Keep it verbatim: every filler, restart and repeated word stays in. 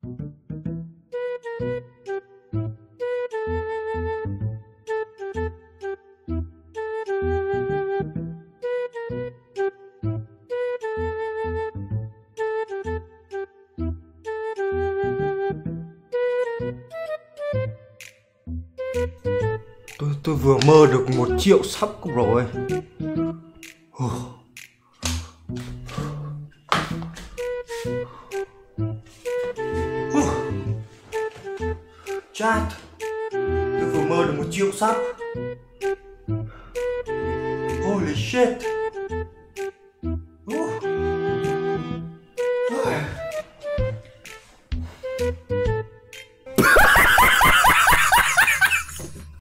Tôi, tôi vừa mơ được một triệu sắp rồi. Chat, tôi vừa mơ được một triệu sắp. Holy shit.